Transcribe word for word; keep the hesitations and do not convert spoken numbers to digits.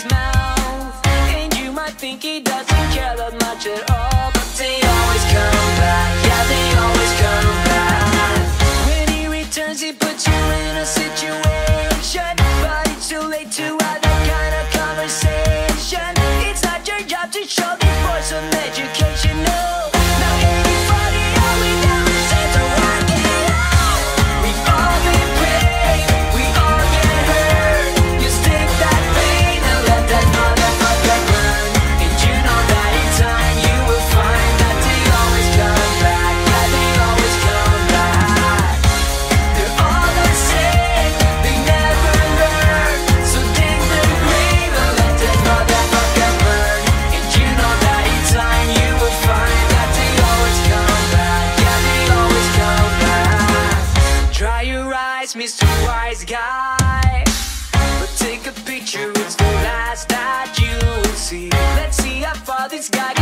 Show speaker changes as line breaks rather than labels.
his mouth. And you might think he doesn't care that much at all, but they always come back, yeah, they always come back. When he returns, he puts you in a situation, but it's too late to have that kind of conversation. It's not your job to show these boys some education, no. Now everybody, all we do is say to work it out. We've all been paid, we all get hurt. You stick that pain and let that motherfucker burn. And you know that in time you will find that they always come back, yeah, they always come back. They're all the same, they never learn. So dig the grave and let that motherfucker burn. And you know that in time you will find that they always come back, yeah, they always come back. Dry your eyes, Mister Wise Guy, but take a picture, it's the last that you will see. Let's see how far this guy